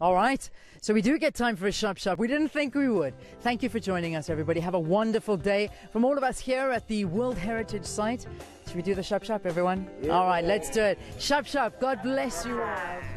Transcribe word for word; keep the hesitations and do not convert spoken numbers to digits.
All right. So we do get time for a shop shop. We didn't think we would. Thank you for joining us, everybody. Have a wonderful day. From all of us here at the World Heritage Site, should we do the shop shop, everyone? Yeah. All right, let's do it. Shop shop. God bless you all.